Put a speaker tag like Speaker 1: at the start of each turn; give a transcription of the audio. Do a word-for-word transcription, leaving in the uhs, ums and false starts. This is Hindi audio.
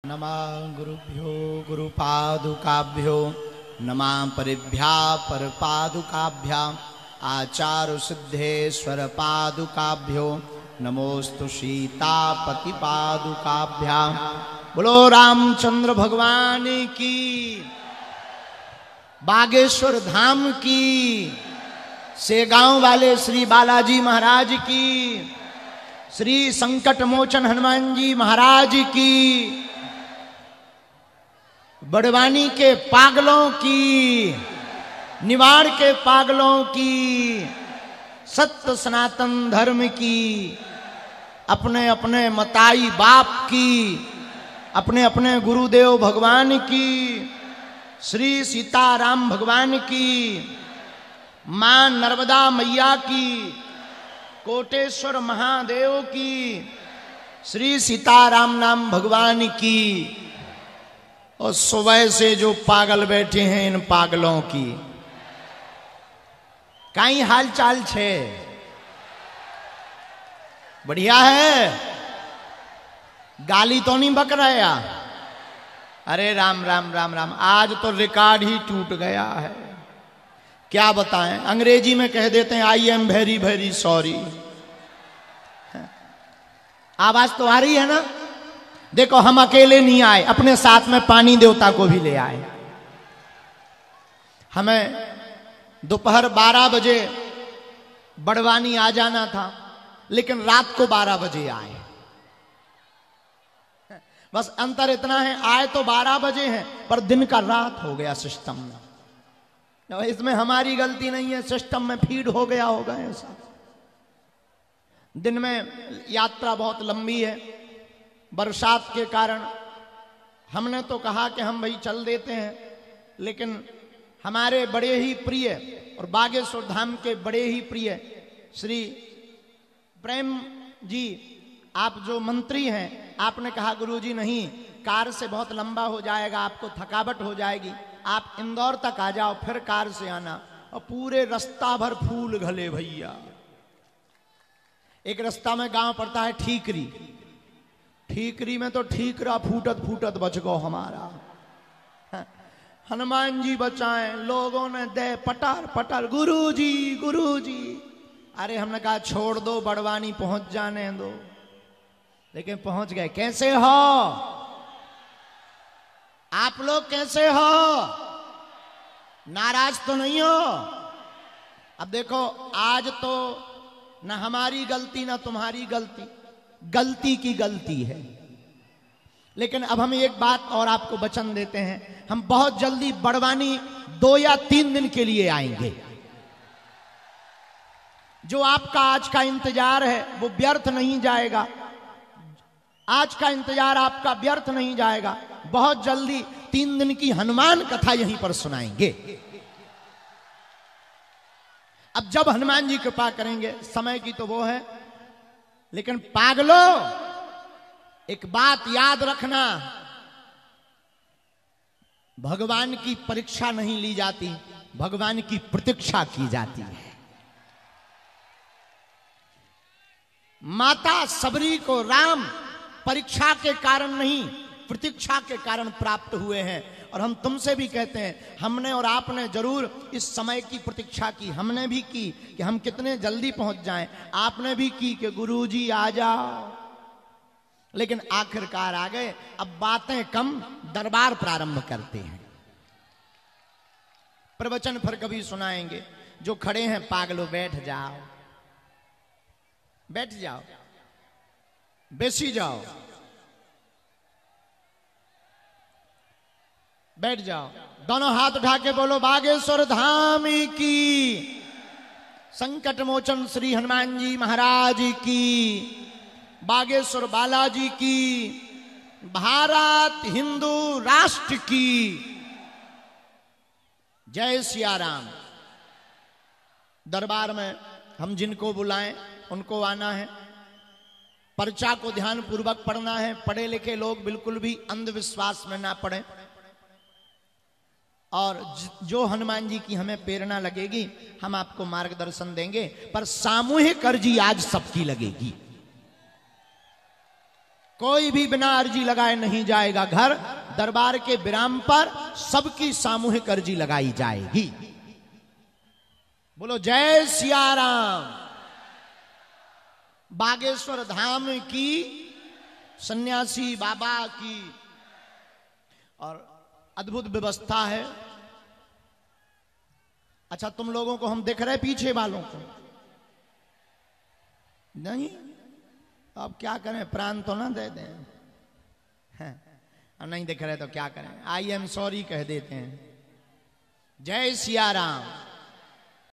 Speaker 1: नमः गुरुभ्यो गुरुपादुकाभ्यो नमः परिभ्या परपादुकाभ्याम् आचार्य सिद्धेश्वर पादुकाभ्यो नमोस्तु सीतापति पादुकाभ्याम्। बोलो रामचंद्र भगवान की, बागेश्वर धाम की, सेगांव वाले श्री बालाजी महाराज की, श्री संकट मोचन हनुमान जी महाराज की, बड़वानी के पागलों की, निवाड़ के पागलों की, सत्य सनातन धर्म की, अपने अपने मताई बाप की, अपने अपने गुरुदेव भगवान की, श्री सीताराम भगवान की, मां नर्मदा मैया की, कोटेश्वर महादेव की, श्री सीताराम नाम भगवान की, और सुबह से जो पागल बैठे हैं इन पागलों की काई हाल चाल छे? बढ़िया है? गाली तो नहीं बक रहा? अरे राम राम राम राम, आज तो रिकॉर्ड ही टूट गया है। क्या बताएं, अंग्रेजी में कह देते हैं I am very very sorry. आवाज तो आ रही है ना? देखो, हम अकेले नहीं आए, अपने साथ में पानी देवता को भी ले आए। हमें दोपहर बारह बजे बड़वानी आ जाना था, लेकिन रात को बारह बजे आए। बस अंतर इतना है, आए तो बारह बजे हैं पर दिन का रात हो गया सिस्टम में। इसमें हमारी गलती नहीं है, सिस्टम में फीड हो गया होगा ऐसा। दिन में यात्रा बहुत लंबी है, बरसात के कारण हमने तो कहा कि हम भाई चल देते हैं, लेकिन हमारे बड़े ही प्रिय और बागेश्वर धाम के बड़े ही प्रिय श्री प्रेम जी, आप जो मंत्री हैं, आपने कहा गुरुजी नहीं, कार से बहुत लंबा हो जाएगा, आपको थकावट हो जाएगी, आप इंदौर तक आ जाओ, फिर कार से आना। और पूरे रास्ता भर फूल घले भैया। एक रास्ता में गांव पड़ता है ठीकरी, ठीकरी में तो ठीकरा फूटत फूटत बच गो हमारा। हनुमान जी बचाएं, लोगों ने दे पटार पटार, गुरुजी गुरुजी। अरे हमने कहा छोड़ दो, बड़वानी पहुंच जाने दो, लेकिन पहुंच गए। कैसे हो आप लोग, कैसे हो? नाराज तो नहीं हो? अब देखो, आज तो ना हमारी गलती ना तुम्हारी गलती, गलती की गलती है। लेकिन अब हम एक बात और आपको वचन देते हैं, हम बहुत जल्दी बड़वानी दो या तीन दिन के लिए आएंगे। जो आपका आज का इंतजार है वो व्यर्थ नहीं जाएगा, आज का इंतजार आपका व्यर्थ नहीं जाएगा। बहुत जल्दी तीन दिन की हनुमान कथा यहीं पर सुनाएंगे। अब जब हनुमान जी कृपा करेंगे, समय की तो वो है, लेकिन पागलो एक बात याद रखना, भगवान की परीक्षा नहीं ली जाती, भगवान की प्रतीक्षा की जाती है। माता सबरी को राम परीक्षा के कारण नहीं, प्रतीक्षा के कारण प्राप्त हुए हैं। और हम तुमसे भी कहते हैं, हमने और आपने जरूर इस समय की प्रतीक्षा की, हमने भी की कि हम कितने जल्दी पहुंच जाएं, आपने भी की कि गुरुजी आ जाओ, लेकिन आखिरकार आ गए। अब बातें कम, दरबार प्रारंभ करते हैं। प्रवचन फिर कभी सुनाएंगे। जो खड़े हैं पागलों, बैठ जाओ, बैठ जाओ, बेसी जाओ, बैठ जाओ। दोनों हाथ उठा के बोलो बागेश्वर धाम की, संकट मोचन श्री हनुमान जी महाराज की, बागेश्वर बालाजी की, भारत हिंदू राष्ट्र की जय सिया राम। दरबार में हम जिनको बुलाएं उनको आना है, पर्चा को ध्यान पूर्वक पढ़ना है। पढ़े लिखे लोग बिल्कुल भी अंधविश्वास में ना पड़े, और जो हनुमान जी की हमें प्रेरणा लगेगी हम आपको मार्गदर्शन देंगे, पर सामूहिक अर्जी आज सबकी लगेगी। कोई भी बिना अर्जी लगाए नहीं जाएगा घर। दरबार के विराम पर सबकी सामूहिक अर्जी लगाई जाएगी। बोलो जय सिया राम। बागेश्वर धाम की सन्यासी बाबा की और अद्भुत व्यवस्था है। अच्छा, तुम लोगों को हम दिख रहे पीछे वालों को नहीं? अब क्या करें, प्राण तो ना दे दें। नहीं दिख रहे तो क्या करें, आई एम सॉरी कह देते हैं। जय सिया राम।